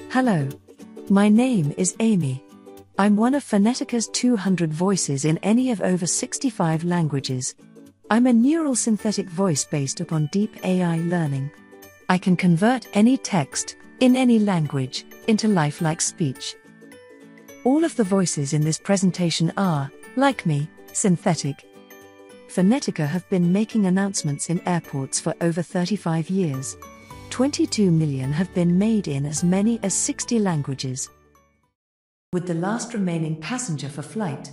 Hello. My name is Amy. I'm one of Phonetica's 200 voices in any of over 65 languages. I'm a neural synthetic voice based upon deep AI learning. I can convert any text, in any language, into lifelike speech. All of the voices in this presentation are, like me, synthetic. Phonetica have been making announcements in airports for over 35 years. 22 million have been made in as many as 60 languages. With the last remaining passenger for flight,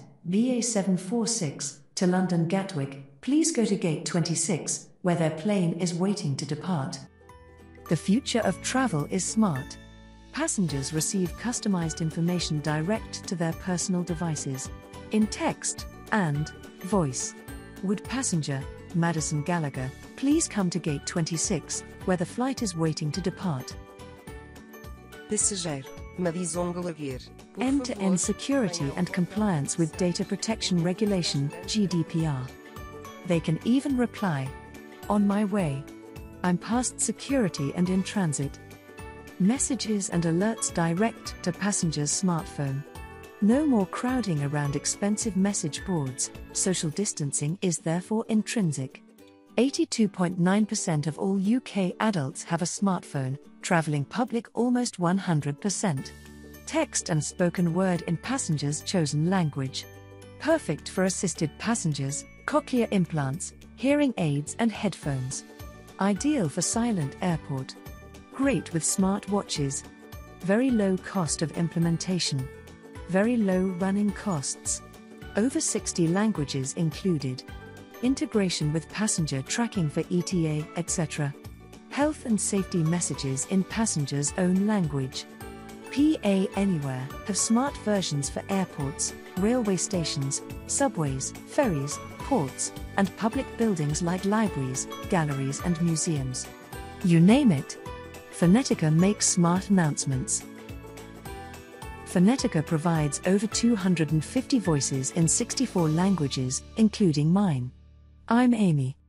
BA746, to London Gatwick, please go to gate 26, where their plane is waiting to depart. The future of travel is smart. Passengers receive customized information direct to their personal devices, in text and voice. Would passenger, Madison Gallagher, please come to gate 26, where the flight is waiting to depart. Passageiro, Madison Gallagher. End-to-end security and compliance with data protection regulation, GDPR. They can even reply, "On my way. I'm past security and in transit." Messages and alerts direct to passenger's smartphone. No more crowding around expensive message boards. Social distancing is therefore intrinsic. 82.9% of all UK adults have a smartphone, travelling public almost 100%. Text and spoken word in passengers' chosen language. Perfect for assisted passengers, cochlear implants, hearing aids and headphones. Ideal for silent airport. Great with smart watches. Very low cost of implementation. Very low running costs. Over 60 languages included. Integration with passenger tracking for ETA, etc. Health and safety messages in passenger's own language. PA Anywhere have smart versions for airports, railway stations, subways, ferries, ports, and public buildings like libraries, galleries and museums. You name it. Phonetica makes smart announcements. Phonetica provides over 250 voices in 64 languages, including mine. I'm Amy.